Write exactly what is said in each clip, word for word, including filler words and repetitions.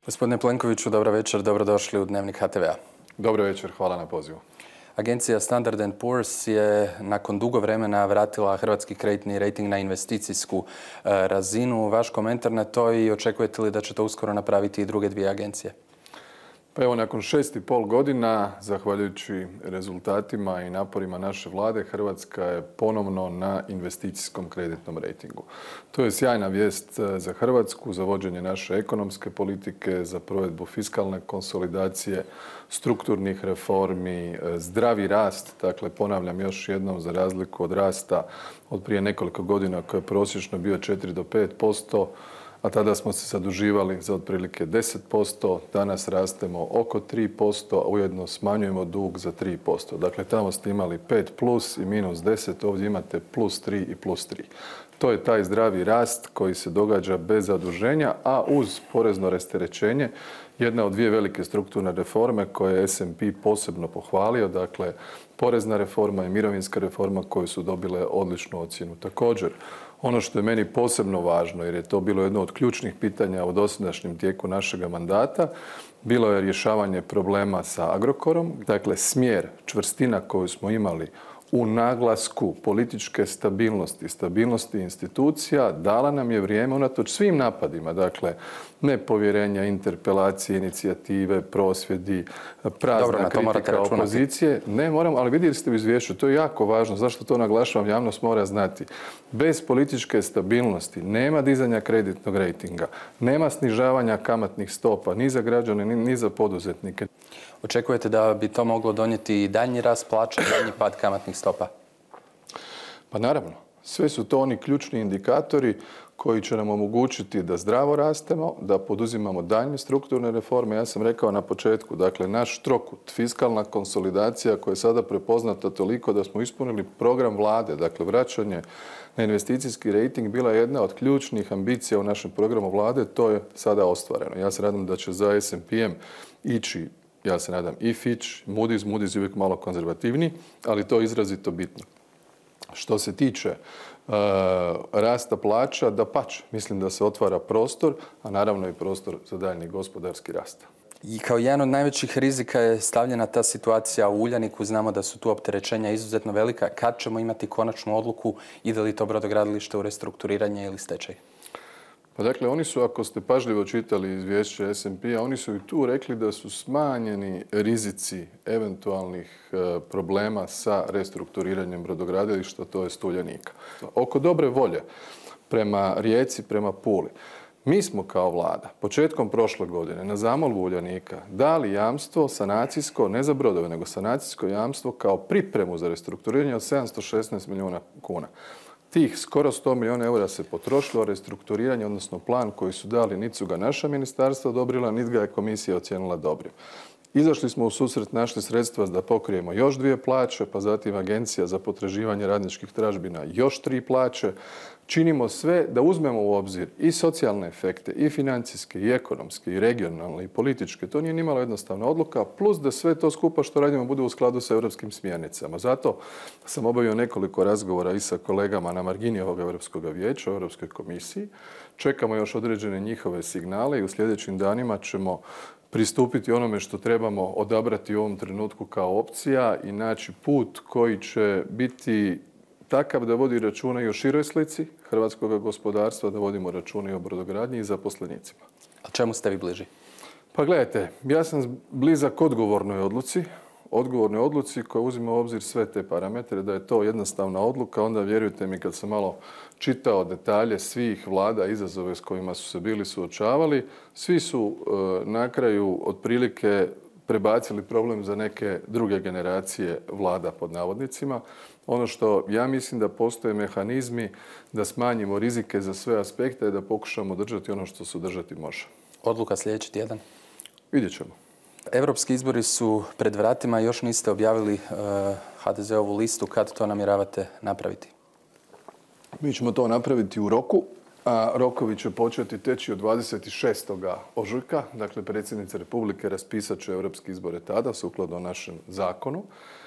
Gospodine Plenkoviću, dobro večer, dobrodošli u Dnevnik H T V-a. Dobro večer, hvala na pozivu. Agencija Standard and Poor's je nakon dugo vremena vratila hrvatski kreditni rejting na investicijsku razinu. Vaš komentar na to i očekujete li da će to uskoro napraviti i druge dvije agencije? Pa evo, nakon šest i pol godina, zahvaljujući rezultatima i naporima naše vlade, Hrvatska je ponovno na investicijskom kreditnom rejtingu. To je sjajna vijest za Hrvatsku, za vođenje naše ekonomske politike, za provedbu fiskalne konsolidacije, strukturnih reformi, zdravi rast. Dakle, ponavljam još jednom, za razliku od rasta od prije nekoliko godina koji je prosječno bio četiri do pet posto, a tada smo se zaduživali za otprilike deset posto, danas rastemo oko tri posto, a ujedno smanjujemo dug za tri posto. Dakle, tamo ste imali pet plus i minus deset, ovdje imate plus tri i plus tri. To je taj zdravi rast koji se događa bez zaduženja, a uz porezno rasterećenje, jedna od dvije velike strukturne reforme koje je S and P posebno pohvalio, dakle, porezna reforma i mirovinska reforma koje su dobile odličnu ocjenu. Također, ono što je meni posebno važno, jer je to bilo jedno od ključnih pitanja u dosadašnjem tijeku našega mandata, bilo je rješavanje problema sa Agrokorom, dakle smjer, čvrstina koju smo imali u naglasku političke stabilnosti, stabilnosti institucija, dala nam je vrijeme unatoč svim napadima, dakle nepovjerenja, interpelacije, inicijative, prosvjedi, prazna Dobro, kritika opozicije. Ne, moram, ali vidjeli ste u izvješću, to je jako važno, zašto to naglašavam, javnost mora znati. Bez političke stabilnosti nema dizanja kreditnog rejtinga, nema snižavanja kamatnih stopa, ni za građane, ni za poduzetnike. Očekujete da bi to moglo donijeti i daljnji rast plaća, daljnji pad kamatnih stopa? Pa naravno. Sve su to oni ključni indikatori koji će nam omogućiti da zdravo rastemo, da poduzimamo daljnje strukturne reforme. Ja sam rekao na početku, dakle, naš trokut, fiskalna konsolidacija koja je sada prepoznata toliko da smo ispunili program vlade, dakle, vraćanje na investicijski rejting bila je jedna od ključnih ambicija u našem programu vlade, to je sada ostvareno. Ja se nadam da će za S and P ići, ja se nadam, i Fitch, Moody's, Moody's je uvijek malo konzervativniji, ali to je izrazito bitno. Što se tiče uh, rasta plaća, dapače, mislim da se otvara prostor, a naravno i prostor za daljnji gospodarski rast. I kao jedan od najvećih rizika je stavljena ta situacija u Uljaniku. Znamo da su tu opterećenja izuzetno velika. Kad ćemo imati konačnu odluku, ide li to brodogradilište u restrukturiranje ili stečaj? Pa dakle, oni su, ako ste pažljivo čitali izvješće S and P-a, oni su i tu rekli da su smanjeni rizici eventualnih e, problema sa restrukturiranjem brodogradilišta, to je Uljanika. Oko dobre volje prema Rijeci, prema Puli, mi smo kao vlada početkom prošle godine na zamolbu Uljanika dali jamstvo sanacijsko, ne za brodove, nego sanacijsko jamstvo kao pripremu za restrukturiranje od sedamsto šesnaest milijuna kuna. Tih skoro sto milijuna eura se potrošilo, restrukturiranje, odnosno plan koji su dali, niti su ga naša ministarstva odobrila, niti ga je komisija ocijenila dobrim. Izašli smo u susret, našli sredstva da pokrijemo još dvije plaće, pa zatim Agencija za potraživanje radničkih tražbina još tri plaće. Činimo sve da uzmemo u obzir i socijalne efekte, i financijske, i ekonomske, i regionalne, i političke. To nije nimalo jednostavna odluka, plus da sve to skupa što radimo bude u skladu sa europskim smjernicama. Zato sam obavio nekoliko razgovora i sa kolegama na margini ovog Europskog vijeća, u Europskoj komisiji. Čekamo još određene njihove signale i u sljedećim danima ćemo pristupiti onome što trebamo odabrati u ovom trenutku kao opcija i naći put koji će biti takav da vodi računa i o široj slici hrvatskog gospodarstva, da vodimo računa i o brodogradnji i zaposlenicima. A čemu ste vi bliži? Pa gledajte, ja sam blizak odgovornoj odluci, odgovornoj odluci koja uzima u obzir sve te parametre, da je to jednostavna odluka, onda vjerujte mi kad sam malo čitao detalje svih vlada, izazove s kojima su se bili suočavali, svi su e, na kraju otprilike prebacili problem za neke druge generacije vlada pod navodnicima. Ono što ja mislim da postoje mehanizmi da smanjimo rizike za sve aspekte i da pokušamo držati ono što se držati može. Odluka sljedeći tjedan? Vidjet ćemo. Europski izbori su pred vratima, još niste objavili uh, H D Z-ovu listu. Kad to namjeravate napraviti? Mi ćemo to napraviti u roku, a rokovi će početi teći od dvadeset šestog ožujka. Dakle, predsjednica Republike raspisat će europske izbore tada, sukladno našem zakonu.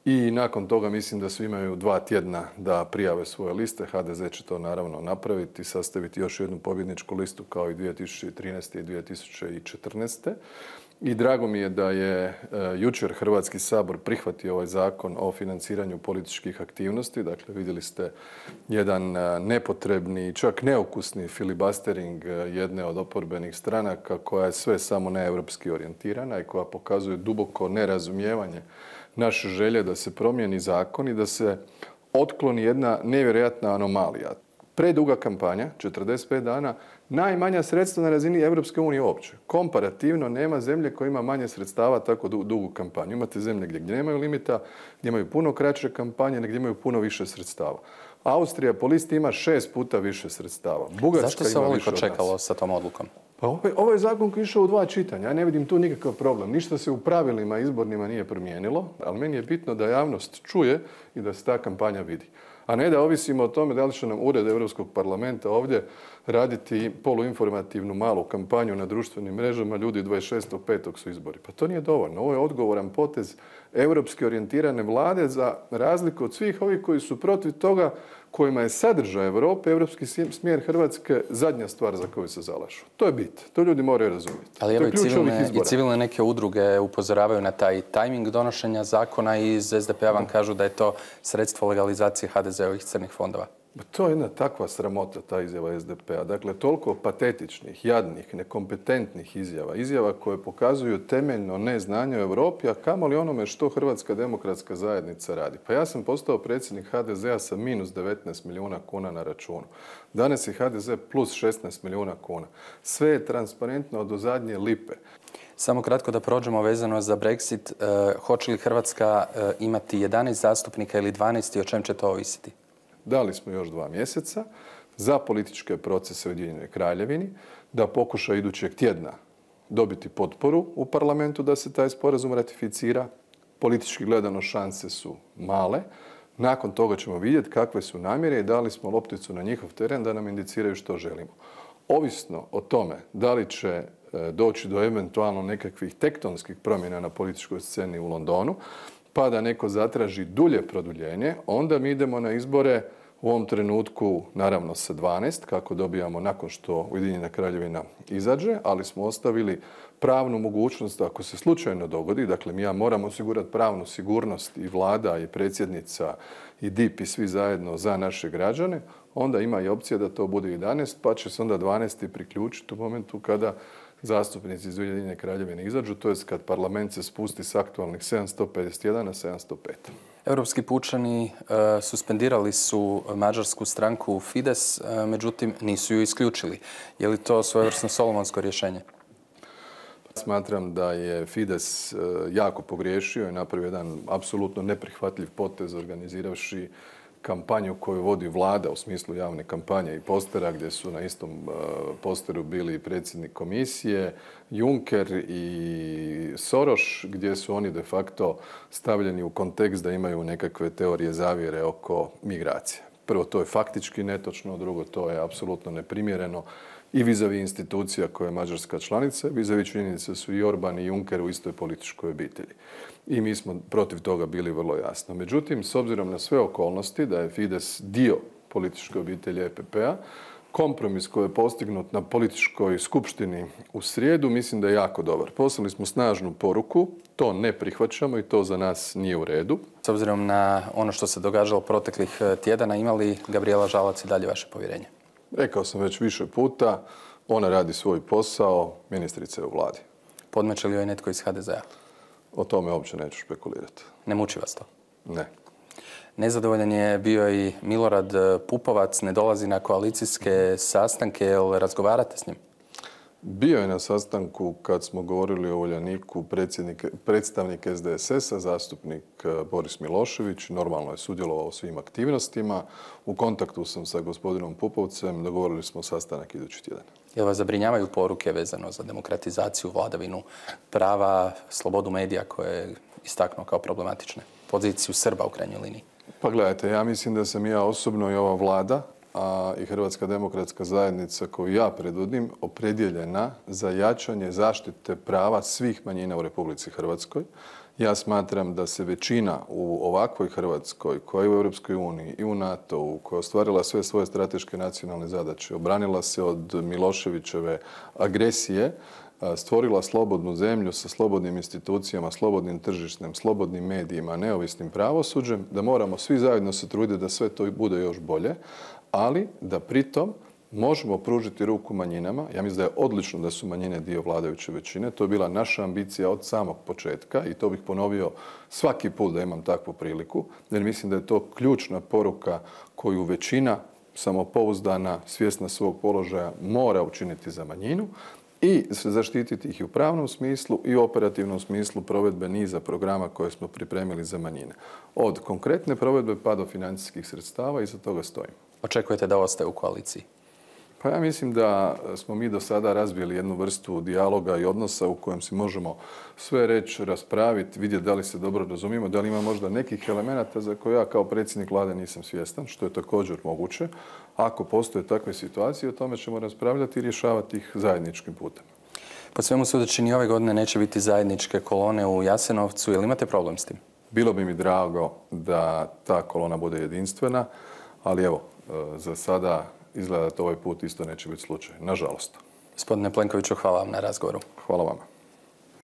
I nakon toga mislim da svi imaju dva tjedna da prijave svoje liste. ha de ze će to naravno napraviti, sastaviti još jednu pobjedničku listu kao i dvije tisuće trinaeste i dvije tisuće četrnaeste. I drago mi je da je e, jučer Hrvatski sabor prihvatio ovaj zakon o financiranju političkih aktivnosti. Dakle, vidjeli ste jedan e, nepotrebni, čak neukusni filibustering e, jedne od oporbenih stranaka koja je sve samo neeuropski orijentirana i koja pokazuje duboko nerazumijevanje naše želje da se promijeni zakon i da se otkloni jedna nevjerojatna anomalija. Preduga kampanja, četrdeset pet dana, najmanja sredstva na razini Europske unije uopće. Komparativno nema zemlje koja ima manje sredstava tako dugu kampanju. Imate zemlje gdje nemaju limita, gdje imaju puno kraće kampanje, gdje imaju puno više sredstava. Austrija po listi ima šest puta više sredstava. Bugarska Zašto se ima ovoliko više od čekalo nas. sa tom odlukom? Pa ovaj, ovaj zakon koji je išao u dva čitanja, ja ne vidim tu nikakav problem. Ništa se u pravilima izbornima nije promijenilo, ali meni je bitno da javnost čuje i da se ta kampanja vidi. A ne da ovisimo o tome da li će nam Ured Europskog parlamenta ovdje raditi poluinformativnu malu kampanju na društvenim mrežama, ljudi dvadeset šestog petog su izbori. Pa to nije dovoljno. Ovo je odgovoran potez europski orijentirane vlade za razliku od svih ovih koji su protiv toga kojima je sadržaj Europe, europski smjer Hrvatske zadnja stvar za koju se zalažu. To je bit. To ljudi moraju razumjeti. Ali evo i civilne, i civilne neke udruge upozoravaju na taj tajming donošenja zakona i iz es de pe a vam kažu da je to sredstvo legalizacije ha de ze-ovih crnih fondova. To je jedna takva sramota, ta izjava es de pe a. Dakle, toliko patetičnih, jadnih, nekompetentnih izjava. Izjava koje pokazuju temeljno neznanje u Europi, a kamoli onome što Hrvatska demokratska zajednica radi. Pa ja sam postao predsjednik ha de ze-a sa minus devetnaest milijuna kuna na računu. Danas je ha de ze plus šesnaest milijuna kuna. Sve je transparentno do zadnje lipe. Samo kratko da prođemo vezano za Brexit. E, hoće li Hrvatska e, imati jedanaest zastupnika ili dvanaest i o čem će to ovisiti? Dali smo još dva mjeseca za političke procese u Ujedinjenoj Kraljevini, da pokuša idućeg tjedna dobiti potporu u parlamentu da se taj sporazum ratificira. Politički gledano šanse su male. Nakon toga ćemo vidjeti kakve su namjere i dali smo lopticu na njihov teren da nam indiciraju što želimo. Ovisno o tome da li će doći do eventualno nekakvih tektonskih promjena na političkoj sceni u Londonu, pa da neko zatraži dulje produljenje, onda mi idemo na izbore u ovom trenutku, naravno sa dvanaest, kako dobijamo nakon što Ujedinjena Kraljevina izađe, ali smo ostavili pravnu mogućnost ako se slučajno dogodi, dakle mi ja moram osigurati pravnu sigurnost i vlada i predsjednica i D I P i svi zajedno za naše građane, onda ima i opcija da to bude jedanaest, pa će se onda dvanaest priključiti u momentu kada zastupnici iz Ujedinjene Kraljevine izađu, to jest kad parlament se spusti s aktualnih sedamsto pedeset jedan na sedamsto pet. Europski pučani e, suspendirali su mađarsku stranku Fides, e, međutim nisu ju isključili. Je li to svojevrsno solomonsko rješenje? Smatram da je Fides e, jako pogriješio i napravio jedan apsolutno neprihvatljiv potez organiziravši kampanju koju vodi vlada u smislu javne kampanje i postera, gdje su na istom posteru bili predsjednik komisije, Juncker i Soros, gdje su oni de facto stavljeni u kontekst da imaju nekakve teorije zavjere oko migracije. Prvo, to je faktički netočno, drugo, to je apsolutno neprimjereno i vizavi institucija koja je mađarska članica, vizavi činjenice su i Orban i Juncker u istoj političkoj obitelji. I mi smo protiv toga bili vrlo jasno. Međutim, s obzirom na sve okolnosti, da je Fides dio političke obitelji e pe pe-a, kompromis koji je postignut na političkoj skupštini u srijedu, mislim da je jako dobar. Poslali smo snažnu poruku, to ne prihvaćamo i to za nas nije u redu. S obzirom na ono što se događalo proteklih tjedana, ima li Gabrijela Žalac i dalje vaše povjerenje? Rekao sam već više puta, ona radi svoj posao, ministrica je u vladi. Podmeće li joj netko iz ha de ze-a? O tome uopće neću špekulirati. Ne muči vas to? Ne. Nezadovoljan je bio i Milorad Pupovac, ne dolazi na koalicijske sastanke, jel razgovarate s njim? Bio je na sastanku kad smo govorili o Uljaniku predstavnik es de es es-a, zastupnik Boris Milošević, normalno je sudjelovao u svim aktivnostima. U kontaktu sam sa gospodinom Pupovcem, dogovorili smo sastanak idući tjedan. Jel vas zabrinjavaju poruke vezano za demokratizaciju, vladavinu prava, slobodu medija koje je istaknuo kao problematične? Poziciju Srba u krajnjoj liniji. Pa gledajte, ja mislim da sam ja osobno i ova vlada, a i Hrvatska demokratska zajednica koju ja predvodim, opredjeljena za jačanje zaštite prava svih manjina u Republici Hrvatskoj. Ja smatram da se većina u ovakvoj Hrvatskoj, koja je u Europskoj uniji i u NATO-u, koja je ostvarila sve svoje strateške nacionalne zadaće, obranila se od Miloševićeve agresije, stvorila slobodnu zemlju sa slobodnim institucijama, slobodnim tržištem, slobodnim medijima, neovisnim pravosuđem, da moramo svi zajedno se truditi da sve to bude još bolje, ali da pritom možemo pružiti ruku manjinama. Ja mislim da je odlično da su manjine dio vladajuće većine. To je bila naša ambicija od samog početka i to bih ponovio svaki put da imam takvu priliku, jer mislim da je to ključna poruka koju većina samopouzdana, svjesna svog položaja, mora učiniti za manjinu i zaštititi ih i u pravnom smislu i u operativnom smislu provedbe niza programa koje smo pripremili za manjine. Od konkretne provedbe pa do financijskih sredstava i za toga stojim. Očekujete da ostaje u koaliciji? Pa ja mislim da smo mi do sada razvili jednu vrstu dijaloga i odnosa u kojem si možemo sve reći, raspraviti, vidjeti da li se dobro razumijemo, da li ima možda nekih elemenata za koje ja kao predsjednik vlade nisam svjestan, što je također moguće. Ako postoje takve situacije, o tome ćemo raspravljati i rješavati ih zajedničkim putem. Po svemu sudeći ni ove godine neće biti zajedničke kolone u Jasenovcu. Jel imate problem s tim? Bilo bi mi drago da ta kolona bude jedinstvena, ali evo, za sada izgleda da to ovaj put isto neće biti slučaj. Nažalost. Gospodine Plenkoviću, hvala vam na razgovoru. Hvala vama.